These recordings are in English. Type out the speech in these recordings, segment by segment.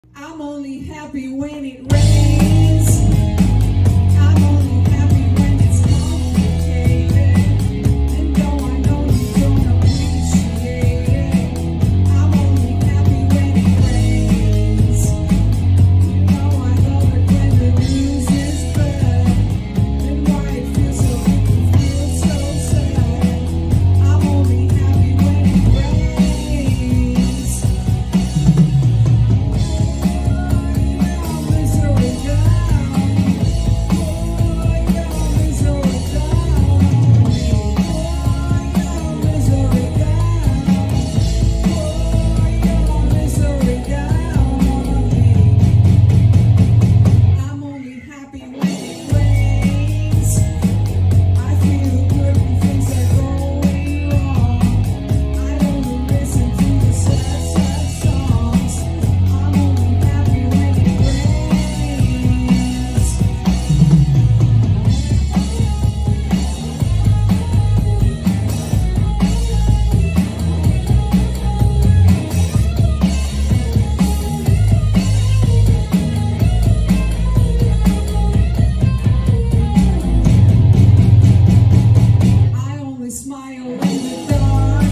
I'm only happy when it rains. I'm only happy when it's complicated. And though I know you don't appreciate it, I'm only happy when it rains. You know I love it when the news is bad. And why it feels so good to feel so sad. I'm only happy when it rains. Smile in the dark.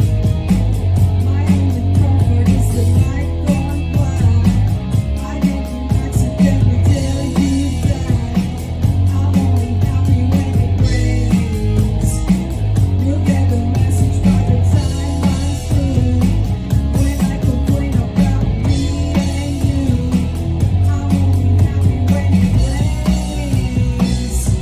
My only comfort is the night gone black. I didn't accidentally tell you that I'm only happy when it rains. You'll get the message by the time I'm through. When I complain about me and you, I'm only happy when it rains.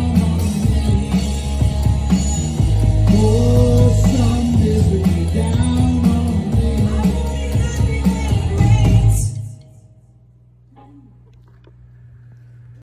Down.